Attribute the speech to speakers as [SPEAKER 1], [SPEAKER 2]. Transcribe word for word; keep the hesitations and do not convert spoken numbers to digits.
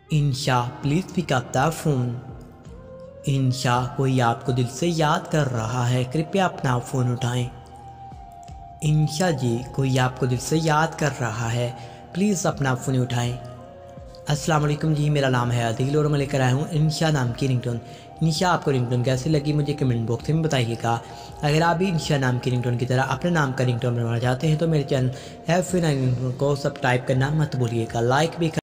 [SPEAKER 1] Insha please pick up the phone. Insha कोई आपको दिल से याद कर रहा है, कृपया अपना फ़ोन उठाएं। इंशा जी कोई आपको दिल से याद कर रहा है, प्लीज़ अपना फ़ोन उठाएं। अस्सलाम वालेकुम जी, मेरा नाम है आदिल और मैं लेकर आया हूँ इंशा नाम की रिंगटोन। इंशा आपको रिंगटोन कैसी लगी मुझे कमेंट बॉक्स में बताइएगा। अगर आप भी इंशा नाम की रिंगटोन की तरह अपने नाम का रिंगटोन बनवाना चाहते हैं तो मेरे चैनल एफ नाइन रिंगटोन को सब्सक्राइब करना मत भूलिएगा, लाइक भी